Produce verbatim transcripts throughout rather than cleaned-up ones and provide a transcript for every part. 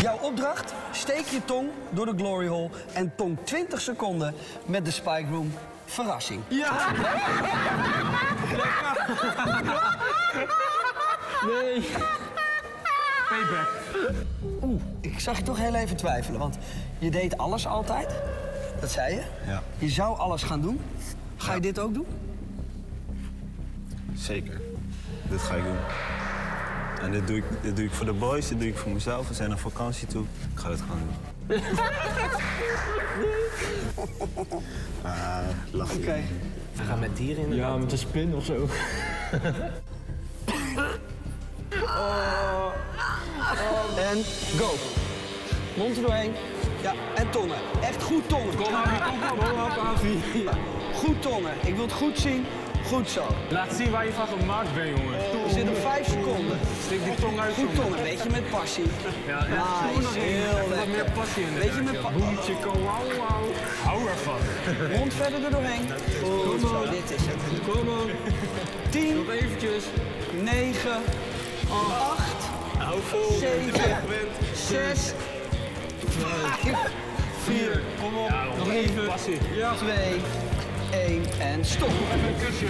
Jouw opdracht? Steek je tong door de glory hole en tong twintig seconden met de Spike Room. Verrassing. Ja! Nee. Payback. Oeh, ik zag je toch heel even twijfelen, want je deed alles altijd. Dat zei je. Ja. Je zou alles gaan doen. Ga je Ja. dit ook doen? Zeker. Dit ga ik doen. En dit doe ik, dit doe ik voor de boys, dit doe ik voor mezelf. We zijn naar vakantie toe. Ik ga dit gewoon doen. Ah, lach. Oké. Okay. We gaan met dieren in de Ja, met een spin of zo. oh. En go. Mond er doorheen. Ja, en tongen. Echt goed tongen. Kom maar, kom maar, kom maar, Avi. Goed tongen. Ik wil het goed zien. Goed zo. Laat zien waar je van gemaakt bent, jongen. We zitten op vijf seconden. Steek die tong uit, Goed tongen, weet je, met passie. Ja, ja. Nice, heel Wat lekker. meer passie in de Weet je, met passie. Boemtje, kom, wauw, wauw. Hou ervan. Mond verder er doorheen. Goed zo, dit is het. Kom op. tien. Nog eventjes. negen. acht. Hou vol. zeven. zes. vijf. vier. Kom op. Ja, nog even. Passie. Ja. twee. één. En stop. Even een kusje.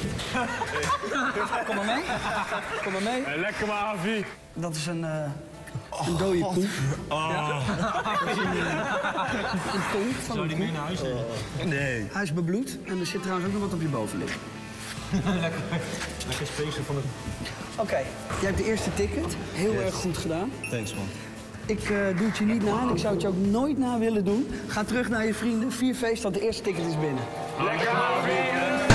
Kom maar mee. Kom maar mee. Hey, lekker maar, Avi. Dat is een, uh, een dode poep. Oh. Ja. Dat is een, uh, een tong van Zou een die koe. mee naar huis nemen? Nee. Hij is bebloed en er zit trouwens ook nog wat op je bovenlip. Lekker. Lekker special van het... Oké, okay. Jij hebt de eerste ticket. Heel yes. erg goed gedaan. Thanks, man. Ik uh, doe het je niet na en ik zou het je ook nooit na willen doen. Ga terug naar je vrienden, vier feest, want de eerste ticket is binnen. Lekker, Avi.